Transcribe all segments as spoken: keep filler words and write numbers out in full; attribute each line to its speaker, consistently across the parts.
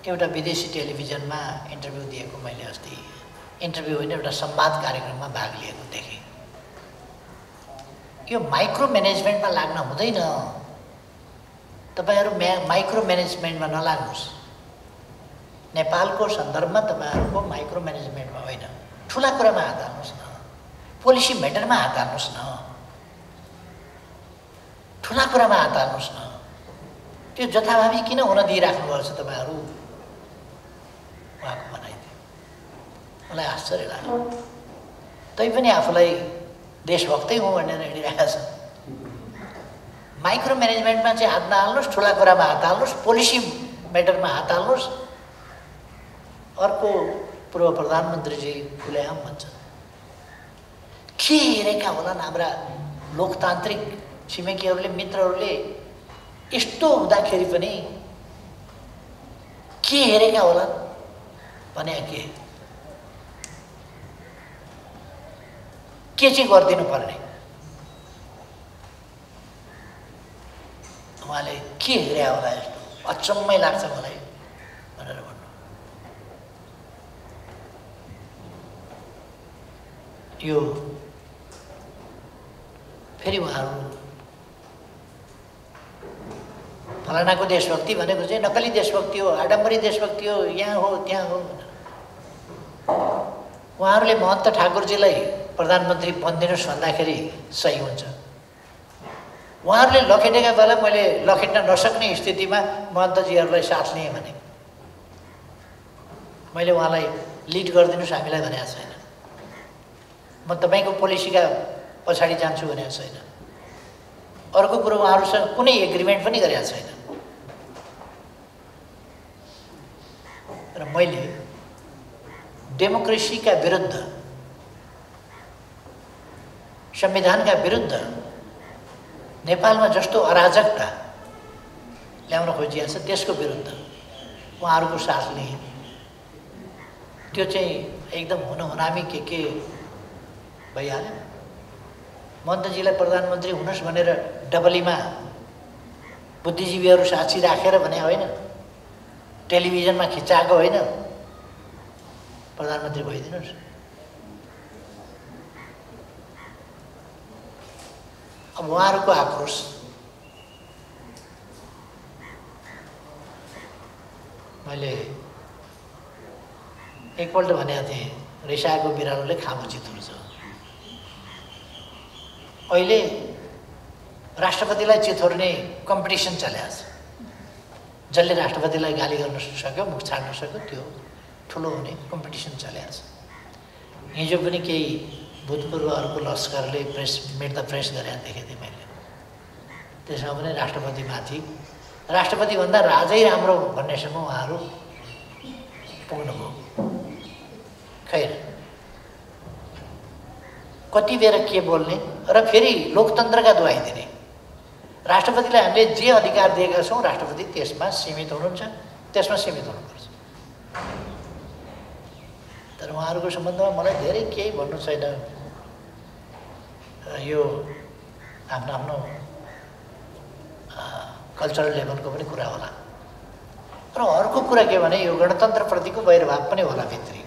Speaker 1: एउटा विदेशी टेलिभिजनमा इन्टरभ्यू दिएको मैले अस्ति इन्टरभ्यू होइन एउटा संवाद कार्यक्रममा भाग लिएको देखेँ। यो माइक्रो म्यानेजमेन्टमा लाग्न हुँदैन। तपाईहरु माइक्रो म्यानेजमेन्टमा नलाग्नुस्। नेपालको सन्दर्भमा तपाईहरुको माइक्रो म्यानेजमेन्टमा होइन, ठुला कुरामा हात हाल्नुस् न, पोलिसी म्याटरमा हात हाल्नुस् न, ठुला कुरामा हात हाल्नुस् न। त्यो जथाभावी किन हुन दिइराख्नु भएको छ तपाईहरु? उहाँको भनाइदियो। मलाई आश्चर्य लाग्यो। तैपनि आफूलाई देशभक्तै हुँ भनेर हिँडिरहेका छन्। माइक्रो म्यानेजमेन्टमा चाहिँ हात नहाल्नुस्, ठुला कुरामा हात हाल्नुस्, पोलिसी म्याटरमा हात हाल्नुस्। अर्को पूर्व प्रधानमन्त्रीजी खुलेआम भन्छन् के हेरेका होलान् हाम्रा लोकतान्त्रिक छिमेकीहरूले, मित्रहरूले। यस्तो हुँदाखेरि पनि के हेरेका होलान् भने के के चाहिँ गरिदिनु पर्ने? उहाँले के हेरे होला यस्तो अचम्मै लाग्छ मलाई भनेर भन्नु। यो फेरि उहाँहरू फलानाको देशभक्ति भनेको चाहिँ नक्कली देशभक्ति हो, आडम्बरी देशभक्ति हो, यहाँ हो त्यहाँ हो भनेर। उहाँहरूले महन्त ठाकुरजीलाई प्रधानमन्त्री बनिदिनुहोस् भन्दाखेरि सही हुन्छ। उहाँहरूले लखेटेका बेला मैले लखेट्न नसक्ने स्थितिमा महन्तजीहरूलाई साथ लिएँ भने मैले उहाँलाई लिड गरिदिनुहोस् हामीलाई भनेको छैन। म तपाईँको पोलिसीका पछाडि जान्छु भनेको छैन। अर्को कुरो उहाँहरूसँग कुनै एग्रिमेन्ट पनि गरेका छैन। र मैले डेमोक्रेसीका विरुद्ध, संविधानका विरुद्ध नेपालमा जस्तो अराजकता ल्याउन खोजिएको छ त्यसको विरुद्ध उहाँहरूको साथ लिएँ। त्यो चाहिँ एकदम हुन हुनामी के के भइहाल्यो। महन्तजीलाई प्रधानमन्त्री हुनुहोस् भनेर डबलीमा बुद्धिजीवीहरू साक्षी राखेर भने होइन, टेलिभिजनमा खिचाएको होइन, प्रधानमन्त्री भइदिनुहोस्। अब उहाँहरूको आक्रोश मैले एकपल्ट भनेको थिएँ, रिसाएको बिरालोले खामुची थुर्छ। अहिले राष्ट्रपतिलाई चिथोर्ने कम्पिटिसन चलेको छ। जसले राष्ट्रपतिलाई गाली गर्न सक्यो, मुख छाड्न सक्यो, त्यो ठुलो हुने कम्पिटिसन चलेको छ। हिजो पनि केही भूतपूर्वहरूको लस्करले प्रेस मिट द प्रेस गरेर देखेको थिएँ मैले। त्यसमा पनि राष्ट्रपतिमाथि, राष्ट्रपतिभन्दा राजै राम्रो भन्नेसम्म उहाँहरू पुग्नुभयो। खैर, कति बेर के बोल्ने र फेरि लोकतन्त्रका दुहाई दिने। राष्ट्रपतिलाई हामीले जे अधिकार दिएका छौँ राष्ट्रपति त्यसमा सीमित हुनुहुन्छ, त्यसमा सीमित हुनुपर्छ। तर उहाँहरूको सम्बन्धमा मलाई धेरै केही भन्नु छैन। यो आफ्नो आफ्नो कल्चरल लेभलको पनि कुरा होला। र अर्को कुरा के भने यो गणतन्त्रप्रतिको वैरभाव पनि होला भित्री।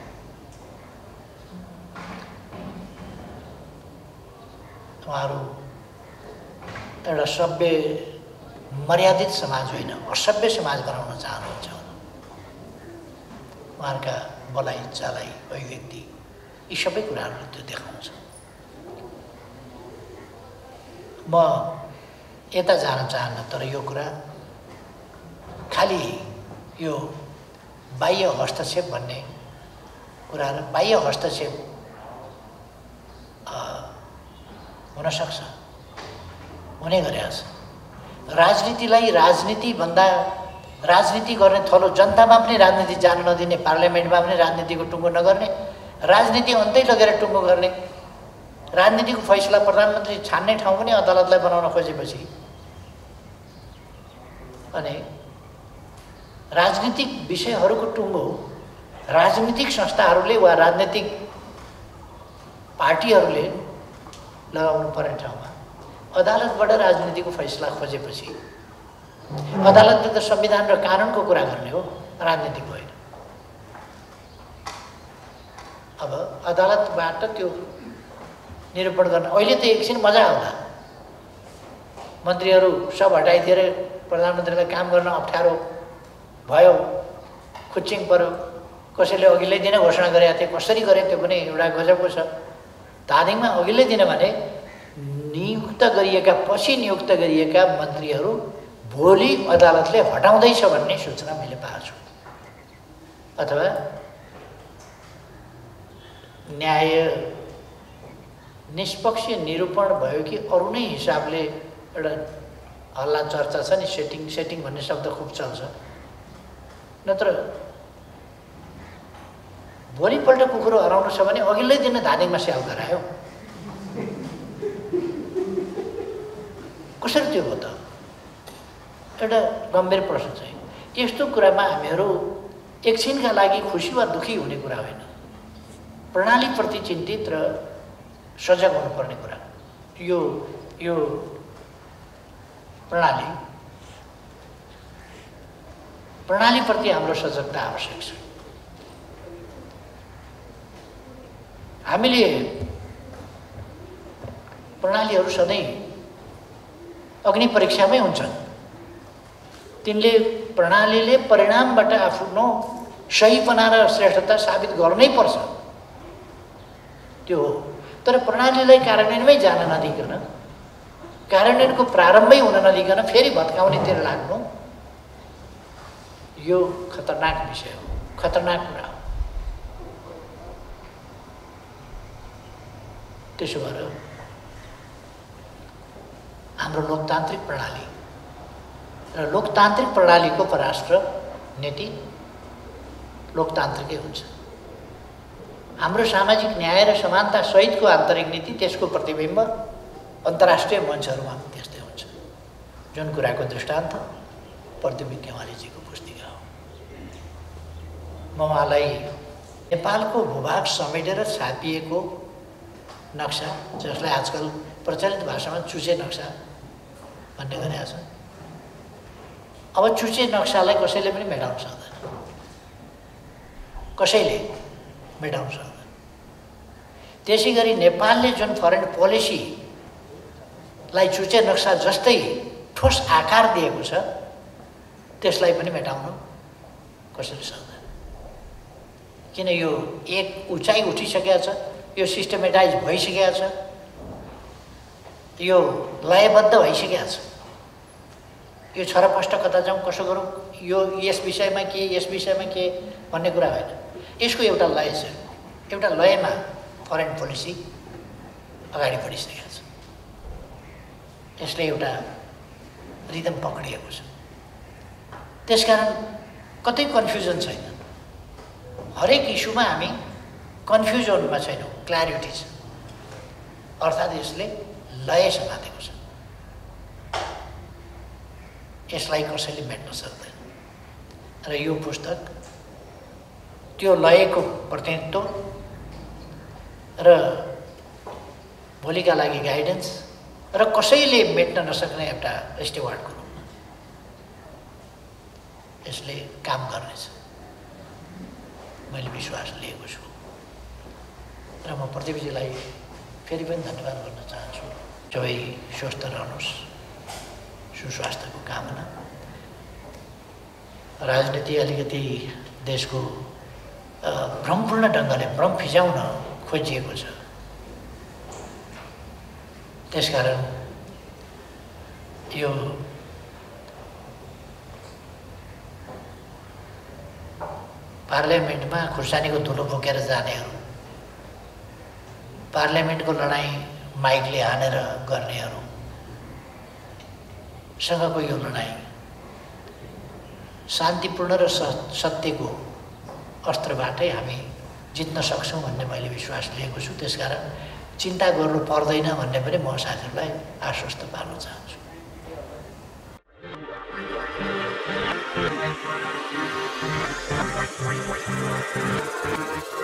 Speaker 1: उहाँहरू एउटा सभ्य मर्यादित समाज होइन, असभ्य समाज बनाउन चाहनुहुन्छ। उहाँहरूका बोलाइ चालाइ अभिव्यक्ति यी सबै कुराहरूले त्यो देखाउँछ। म यता जान चाहन्न, तर यो कुरा खालि यो बाह्य हस्तक्षेप भन्ने कुरा र बाह्य हस्तक्षेप हुनसक्छ, हुने गरेको छ। राजनीतिलाई राजनीतिभन्दा राजनीति गर्ने थलो जनतामा पनि राजनीति जान नदिने, पार्लियामेन्टमा पनि राजनीतिको टुङ्गो नगर्ने, राजनीति अन्तै लगेर टुङ्गो गर्ने, राजनीतिको फैसला प्रधानमन्त्री छान्ने ठाउँ पनि अदालतलाई बनाउन खोजेपछि अनि राजनीतिक विषयहरूको टुङ्गो राजनीतिक संस्थाहरूले वा राजनीतिक पार्टीहरूले लगाउनु पर्ने ठाउँमा अदालतबाट राजनीतिको फैसला खोजेपछि, अदालतले त संविधान र कानुनको कुरा गर्ने हो, राजनीतिक होइन। अब अदालतबाट त्यो निरूपण गर्न अहिले त एकछिन मजा आउँला, मन्त्रीहरू सब हटाइदिएर प्रधानमन्त्रीलाई काम गर्न अप्ठ्यारो भयो, खुच्चिङ पर्यो। कसैले अघिल्लै दिन घोषणा गरेका थिए, कसरी गरे त्यो पनि एउटा गजबको छ। धादिङमा अघिल्लै दिन भने नियुक्त गरिएका पछि नियुक्त गरिएका मन्त्रीहरू भोलि अदालतले हटाउँदैछ भन्ने सूचना मैले पाएको छु। अथवा न्याय निष्पक्ष निरूपण भयो कि अरू नै हिसाबले एउटा हल्ला चर्चा छ नि, सेटिङ सेटिङ भन्ने शब्द खुब चल्छ। नत्र भोलिपल्ट कुकुरो हराउनु छ भने अघिल्लै दिन धादिङमा स्याल गरायो, कसरी त्यो हो त? एउटा गम्भीर प्रश्न चाहिँ यस्तो कुरामा हामीहरू एकछिनका लागि खुसी वा दुखी हुने कुरा होइन, प्रणालीप्रति चिन्तित र सजग हुनुपर्ने कुरा। यो यो प्रणाली प्रणालीप्रति हाम्रो सजगता आवश्यक छ। हामीले प्रणालीहरू सधैँ अग्नि परीक्षामै हुन्छन्। तिनले प्रणालीले परिणामबाट आफ्नो सहीपना र श्रेष्ठता साबित गर्नै पर्छ, त्यो हो। तर प्रणालीलाई कार्यान्वयनमै जान नदिकन, कार्यान्वयनको प्रारम्भै हुन नदिकन फेरि भत्काउनेतिर लाग्नु, यो खतरनाक विषय हो, खतरनाक कुरा हो। त्यसो भएर हाम्रो लोकतान्त्रिक प्रणाली र लोकतान्त्रिक प्रणालीको परराष्ट्र नीति लोकतान्त्रिकै हुन्छ। हाम्रो सामाजिक न्याय र समानता सहितको आन्तरिक नीति, त्यसको प्रतिबिम्ब अन्तर्राष्ट्रिय मञ्चहरूमा त्यस्तै हुन्छ। जुन कुराको दृष्टान्त प्रदीप गेवालीजीको पुस्तिका हो। म उहाँलाई नेपालको भूभाग समेटेर छापिएको नक्सा, जसलाई आजकल प्रचलित भाषामा चुचे नक्सा भन्ने गरेका छन्। अब चुचे नक्सालाई कसैले पनि मेटाउन सक्दैन, कसैले मेटाउन सक्दैन। त्यसै गरी नेपालले जुन फरेन पोलिसीलाई चुचे नक्सा जस्तै ठोस आकार दिएको छ, त्यसलाई पनि मेटाउन कसैले सक्दैन। किन यो एक उचाइ उठिसकेको छ, यो सिस्टमेटाइज भइसकेको छ, यो लयबद्ध भइसकेको छ। यो छरपष्ट कता जाउँ, कसो गरौँ, यो यस विषयमा के, यस विषयमा के भन्ने कुरा होइन। यसको एउटा लय छ, एउटा लयमा फरेन पोलिसी अगाडि बढिसकेको छ। यसले एउटा रिदम पक्रिएको छ। त्यसकारण कतै कन्फ्युजन छैन। हरेक इस्युमा हामी कन्फ्युजनमा छैनौँ, क्ल्यारिटी छ। अर्थात् यसले लय समातेको छ, यसलाई कसैले मेट्न सक्दैन। र यो पुस्तक त्यो लयको प्रतिनिधित्व र भोलिका लागि गाइडेन्स र कसैले मेट्न नसक्ने एउटा स्टेवार्डको रूपमा यसले काम गर्नेछ, मैले विश्वास लिएको छु। र म प्रदीपजीलाई फेरि पनि धन्यवाद गर्न चाहन्छु। सबै स्वस्थ रहनुहोस्, सुस्वास्थ्यको कामना। राजनीति अलिकति देशको भ्रमपूर्ण ढङ्गले भ्रम फिजाउन खोजिएको छ। त्यसकारण यो पार्लियामेन्टमा खुर्सानीको धुलो बोकेर जानेहरू, पार्लियामेन्टको लडाइँ माइकले हानेर गर्नेहरू सँगको यो लडाइँ शान्तिपूर्ण र सत्यको अस्त्रबाटै हामी जित्न सक्छौँ भन्ने मैले विश्वास लिएको छु। त्यसकारण चिन्ता गर्नु पर्दैन भन्ने पनि म साथीहरूलाई आश्वस्त पार्न चाहन्छु।